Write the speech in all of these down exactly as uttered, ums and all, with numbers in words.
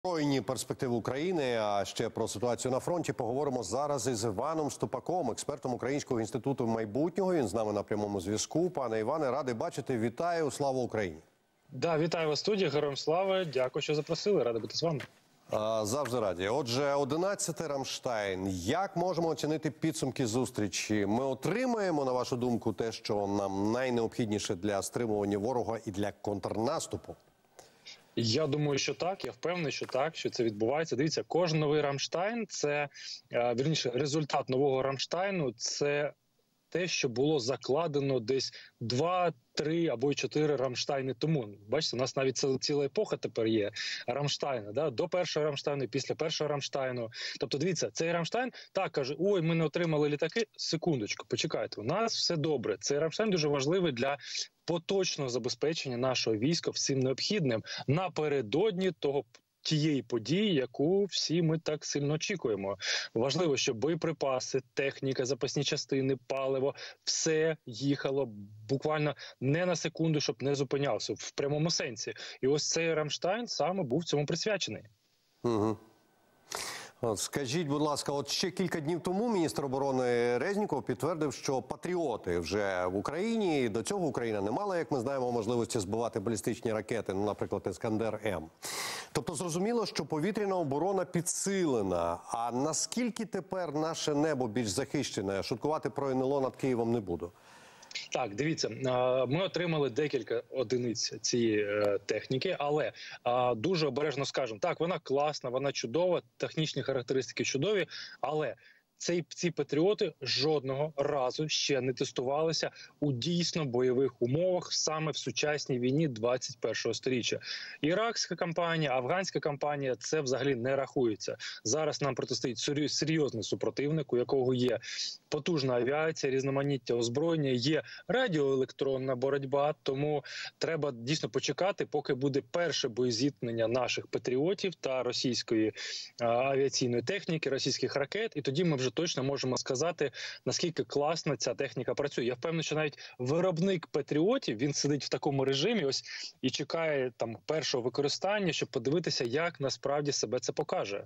Збройні перспективи України, а ще про ситуацію на фронті поговоримо зараз із Іваном Ступаком, експертом Українського інституту майбутнього. Він з нами на прямому зв'язку. Пане Іване, радий бачити. Вітаю. Слава Україні. Да, вітаю вас в студії. Героям слава. Дякую, що запросили. Радий бути з вами. А, завжди раді. Отже, одинадцятий Рамштайн. Як можемо оцінити підсумки зустрічі? Ми отримаємо, на вашу думку, те, що нам найнеобхідніше для стримування ворога і для контрнаступу? Я думаю, що так. Я впевнений, що так, що це відбувається. Дивіться, кожен новий Рамштайн – це, вірніше, результат нового Рамштайну – це те, що було закладено десь два, три або чотири Рамштайни тому. Бачите, у нас навіть ціла епоха тепер є Рамштайна, да? До першого Рамштайну, після першого Рамштайну. Тобто, дивіться, цей Рамштайн так каже, ой, ми не отримали літаки. Секундочку, почекайте, у нас все добре. Цей Рамштайн дуже важливий для поточного забезпечення нашого війська всім необхідним напередодні того тієї події, яку всі ми так сильно очікуємо. Важливо, щоб боєприпаси, техніка, запасні частини, паливо, все їхало буквально не на секунду, щоб не зупинялося, в прямому сенсі. І ось цей Рамштайн саме був цьому присвячений. Угу. От, скажіть, будь ласка, от ще кілька днів тому міністр оборони Резніков підтвердив, що патріоти вже в Україні. До цього Україна не мала, як ми знаємо, можливості збивати балістичні ракети, ну, наприклад, Іскандер-М. Тобто зрозуміло, що повітряна оборона підсилена. А наскільки тепер наше небо більш захищене? Шуткувати про ен ел о над Києвом не буду. Так, дивіться, ми отримали декілька одиниць цієї техніки, але дуже обережно скажемо, так, вона класна, вона чудова, технічні характеристики чудові, але Ці, ці патріоти жодного разу ще не тестувалися у дійсно бойових умовах саме в сучасній війні двадцять першого сторіччя. Іракська кампанія, афганська кампанія – це взагалі не рахується. Зараз нам протистоїть серйозний супротивник, у якого є потужна авіація, різноманіття озброєння, є радіоелектронна боротьба, тому треба дійсно почекати, поки буде перше боєзіткнення наших патріотів та російської а, авіаційної техніки, російських ракет, і тоді ми вже точно можемо сказати, наскільки класно ця техніка працює. Я впевнений, що навіть виробник патріотів, він сидить в такому режимі ось і чекає там першого використання, щоб подивитися, як насправді себе це покаже.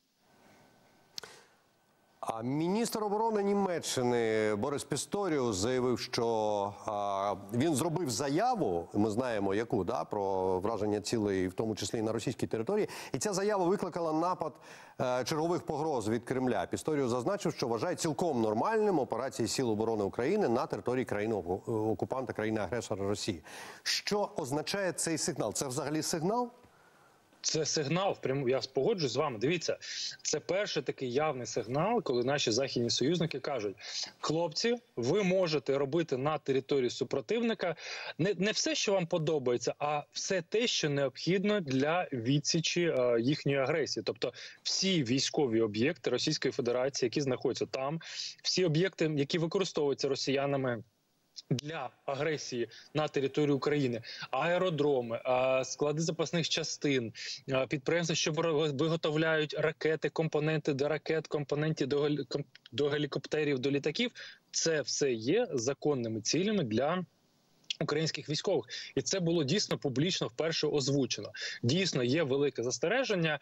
А міністр оборони Німеччини Борис Пісторіус заявив, що а, він зробив заяву, ми знаємо яку, да, про враження цілей, в тому числі і на російській території, і ця заява викликала напад е, чергових погроз від Кремля. Пісторіус зазначив, що вважає цілком нормальним операції Сил оборони України на території країни-окупанта, країни-агресора Росії. Що означає цей сигнал? Це взагалі сигнал? Це сигнал, я погоджуюсь з вами. Дивіться, це перший такий явний сигнал, коли наші західні союзники кажуть: хлопці, ви можете робити на території супротивника не, не все, що вам подобається, а все те, що необхідно для відсічі е, їхньої агресії. Тобто всі військові об'єкти Російської Федерації, які знаходяться там, всі об'єкти, які використовуються росіянами для агресії на територію України, аеродроми, склади запасних частин, підприємства, що виготовляють ракети, компоненти до ракет, компоненти до, до гелікоптерів, до літаків, це все є законними цілями для українських військових. І це було дійсно публічно вперше озвучено. Дійсно, є велике застереження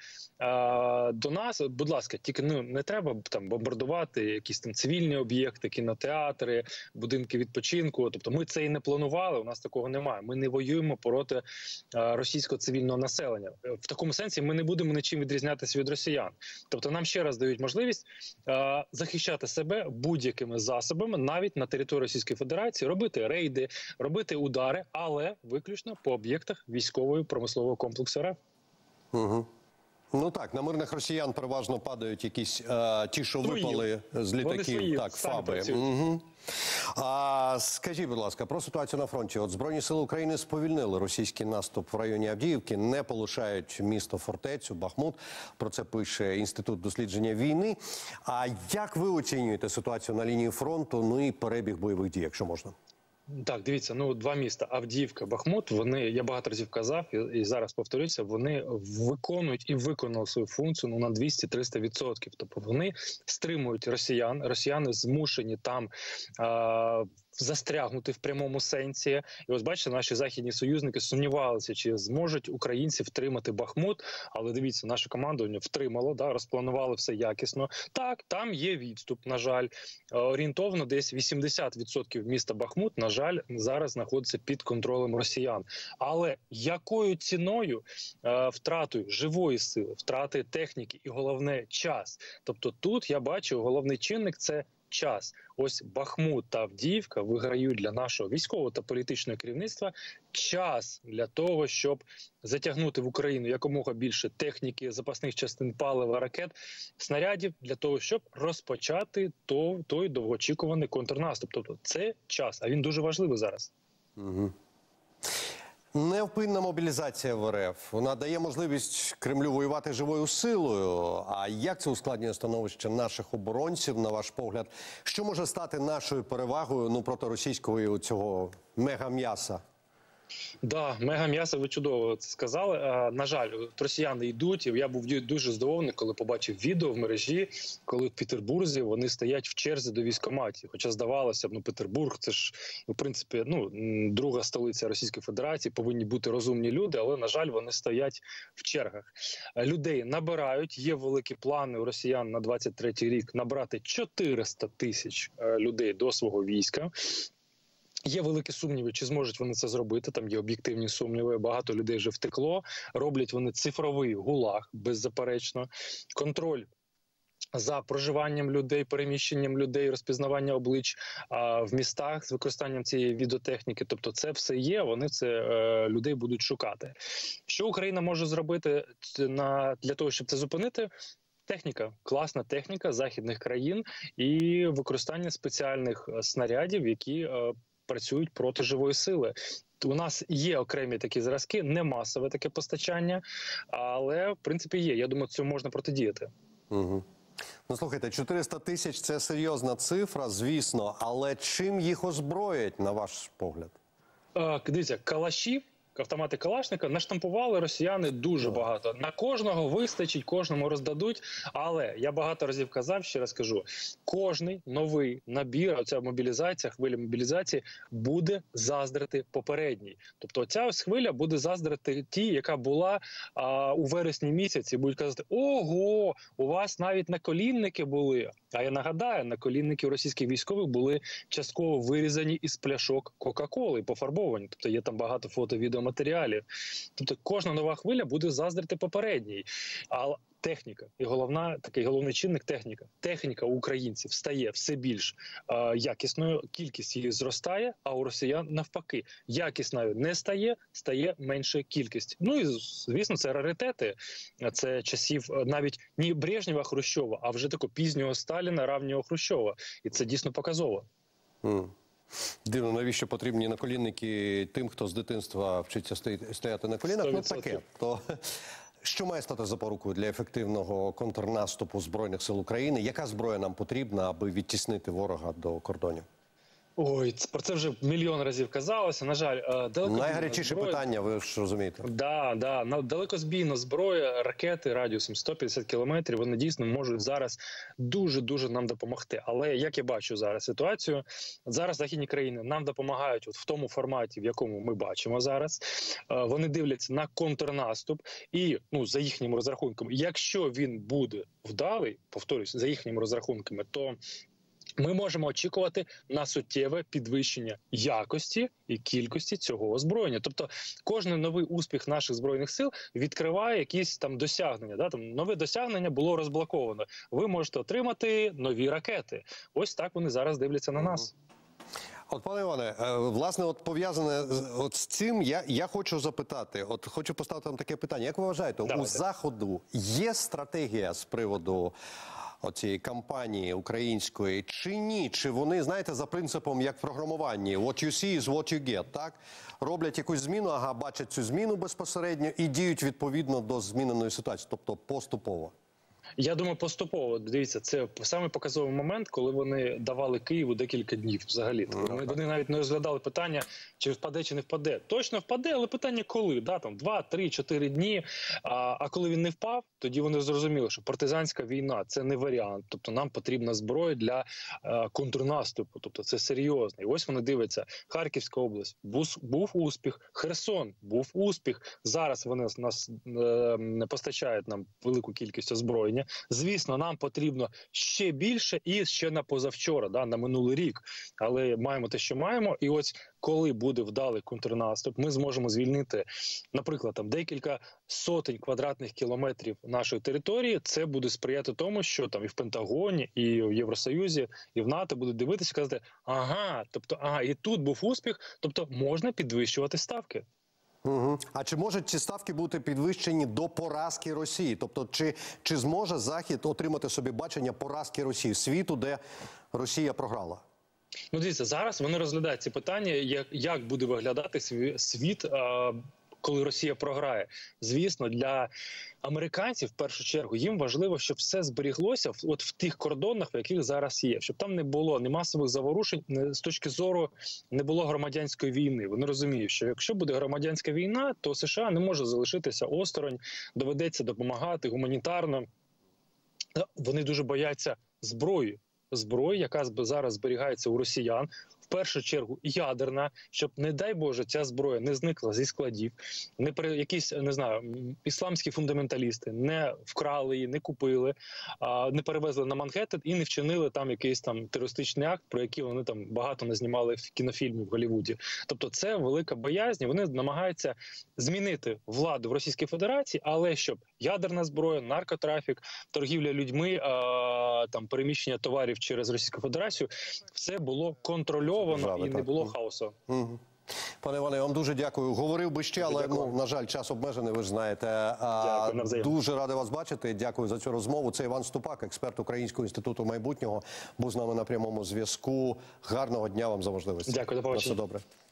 а, до нас. Будь ласка, тільки ну, не треба там бомбардувати якісь там цивільні об'єкти, кінотеатри, будинки відпочинку. Тобто ми це і не планували, у нас такого немає. Ми не воюємо проти а, російського цивільного населення. В такому сенсі ми не будемо нічим відрізнятися від росіян. Тобто нам ще раз дають можливість а, захищати себе будь-якими засобами, навіть на території Російської Федерації, робити рейди, робити удари, але виключно по об'єктах військового промислового комплексу РФ. Угу. Ну так, на мирних росіян переважно падають якісь е, ті, що свої. випали з літаків, свої, так, фаби. Угу. А скажіть, будь ласка, про ситуацію на фронті. От Збройні сили України сповільнили російський наступ в районі Авдіївки, не полишають місто-фортецю, Бахмут. Про це пише Інститут дослідження війни. А як ви оцінюєте ситуацію на лінії фронту, ну і перебіг бойових дій, якщо можна? Так, дивіться, ну два міста Авдіївка, Бахмут, вони, я багато разів казав і, і зараз повторюся, вони виконують і виконали свою функцію ну, на двісті-триста відсотків. Тобто вони стримують росіян, росіяни змушені там а, застрягнути в прямому сенсі. І ось бачите, наші західні союзники сумнівалися, чи зможуть українці втримати Бахмут. Але дивіться, наше командування втримало, да, розпланували все якісно. Так, там є відступ, на жаль. Орієнтовно десь вісімдесят відсотків міста Бахмут, на жаль, зараз знаходиться під контролем росіян. Але якою ціною? Е, втратою живої сили, втрати техніки і, головне, час. Тобто тут я бачу, головний чинник – це час. Ось Бахмут та Авдіївка виграють для нашого військового та політичного керівництва час для того, щоб затягнути в Україну якомога більше техніки, запасних частин палива, ракет, снарядів, для того, щоб розпочати то, той довгоочікуваний контрнаступ. Тобто це час, а він дуже важливий зараз. Угу. Невпинна мобілізація в РФ. Вона дає можливість Кремлю воювати живою силою. А як це ускладнює становище наших оборонців, на ваш погляд? Що може стати нашою перевагою, ну, проти російського цього мегам'яса? Да, мегам'ясо, ви чудово це сказали. А, на жаль, росіяни йдуть. І я був дуже здивований, коли побачив відео в мережі, коли в Петербурзі вони стоять в черзі до військкоматів. Хоча здавалося б, ну Петербург це ж, в принципі, ну друга столиця Російської Федерації, повинні бути розумні люди, але на жаль, вони стоять в чергах. Людей набирають. Є великі плани у росіян на двадцять третій рік набрати чотириста тисяч людей до свого війська. Є великі сумніви, чи зможуть вони це зробити, там є об'єктивні сумніви, багато людей вже втекло, роблять вони цифровий гулаг, беззаперечно, контроль за проживанням людей, переміщенням людей, розпізнавання облич а, в містах з використанням цієї відеотехніки. Тобто це все є, вони це е, людей будуть шукати. Що Україна може зробити на, для того, щоб це зупинити? Техніка, класна техніка західних країн і використання спеціальних снарядів, які е, працюють проти живої сили. У нас є окремі такі зразки, не масове таке постачання, але в принципі є. Я думаю, цьому можна протидіяти. Угу. Ну, слухайте, чотириста тисяч – це серйозна цифра, звісно, але чим їх озброять, на ваш погляд? Е, дивіться, калашів, автомати Калашника наштампували росіяни дуже багато. На кожного вистачить, кожному роздадуть. Але я багато разів казав, ще раз кажу, кожний новий набір, оця мобілізація, хвиля мобілізації буде заздрити попередній. Тобто ця ось хвиля буде заздрити ті, яка була а, у вересні місяці. Будуть казати, ого, у вас навіть наколінники були. А я нагадаю, наколінники у російських військових були частково вирізані із пляшок Кока-Коли, пофарбовані. Тобто є там багато фото-відеоматеріалів. Тобто кожна нова хвиля буде заздрити попередній. А техніка, і головна, такий головний чинник – техніка. Техніка у українців стає все більш е, якісною, кількість її зростає, а у росіян навпаки. Якісною не стає, стає менша кількість. Ну і, звісно, це раритети. Це часів навіть не Брежнєва, Хрущова, а вже такого пізнього Сталіна, раннього Хрущова. І це дійсно показово. Mm. Дивно, навіщо потрібні наколінники тим, хто з дитинства вчиться стояти на колінах? Ну, таке. То що має стати запорукою для ефективного контрнаступу Збройних сил України? Яка зброя нам потрібна, аби відтіснити ворога до кордонів? Ой, про це вже мільйон разів казалося. На жаль, далекобійна найгарячіше зброя... питання, ви ж розумієте. Да, да, далекозбійна зброя, ракети радіусом сто п'ятдесят кілометрів, вони дійсно можуть зараз дуже-дуже нам допомогти. Але як я бачу зараз ситуацію, зараз західні країни нам допомагають от в тому форматі, в якому ми бачимо зараз. Вони дивляться на контрнаступ і, ну, за їхніми розрахунками, якщо він буде вдалий, повторюсь, за їхніми розрахунками, то ми можемо очікувати на суттєве підвищення якості і кількості цього озброєння. Тобто кожен новий успіх наших Збройних сил відкриває якісь там досягнення. Да? Там нове досягнення було розблоковано. Ви можете отримати нові ракети. Ось так вони зараз дивляться на нас. От, пане Іване, власне, от пов'язане от з цим, я, я хочу запитати, от хочу поставити вам таке питання. Як ви вважаєте, Давайте. у Заходу є стратегія з приводу оцієї кампанії української, чи ні? Чи вони, знаєте, за принципом, як в програмуванні, what you see is what you get, так? Роблять якусь зміну, ага, бачать цю зміну безпосередньо і діють відповідно до зміненої ситуації, тобто поступово? Я думаю, поступово. Дивіться, це саме показовий момент, коли вони давали Києву декілька днів взагалі. Вони, вони навіть не розглядали питання, чи впаде, чи не впаде. Точно впаде, але питання коли? Да, там, два, три, чотири дні. А, а коли він не впав, тоді вони зрозуміли, що партизанська війна – це не варіант. Тобто нам потрібна зброя для а, контрнаступу. Тобто це серйозно. І ось вони дивляться. Харківська область. Був, був успіх. Херсон. Був успіх. Зараз вони нас е, постачають нам велику кількість озброєння. Звісно, нам потрібно ще більше і ще на позавчора, да, на минулий рік. Але маємо те, що маємо. І ось коли буде вдалий контрнаступ, ми зможемо звільнити, наприклад, там декілька сотень квадратних кілометрів нашої території. Це буде сприяти тому, що там і в Пентагоні, і в Євросоюзі, і в НАТО будуть дивитися і казати, ага, тобто, ага, і тут був успіх, тобто можна підвищувати ставки. Угу. А чи можуть ці ставки бути підвищені до поразки Росії? Тобто, чи, чи зможе Захід отримати собі бачення поразки Росії, світу, де Росія програла? Ну, дивіться, зараз вони розглядають ці питання, як, як буде виглядати світ, а, коли Росія програє. Звісно, для американців, в першу чергу, їм важливо, щоб все зберіглося в, от в тих кордонах, в яких зараз є. Щоб там не було ні масових заворушень, не, з точки зору не було громадянської війни. Вони розуміють, що якщо буде громадянська війна, то США не може залишитися осторонь, доведеться допомагати гуманітарно. Вони дуже бояться зброї. Зброї, яка зараз зберігається у росіян, в першу чергу ядерна, щоб, не дай Боже, ця зброя не зникла зі складів, не при якісь, не знаю, ісламські фундаменталісти не вкрали її, не купили, а, не перевезли на Манхеттен і не вчинили там якийсь там терористичний акт, про який вони там багато не знімали в кінофільмі в Голлівуді. Тобто це велика боязнь, вони намагаються змінити владу в Російській Федерації, але щоб ядерна зброя, наркотрафік, торгівля людьми, а, там переміщення товарів через Російську Федерацію, все було контрольовано Держави, і не так. було хаосу. Угу. Пане Іване, я вам дуже дякую. Говорив би ще, але, ну, на жаль, час обмежений, ви ж знаєте. А, Дякую, дуже радий вас бачити. Дякую за цю розмову. Це Іван Ступак, експерт Українського інституту майбутнього, був з нами на прямому зв'язку. Гарного дня вам за можливість. Дякую, до побачення. На все добре.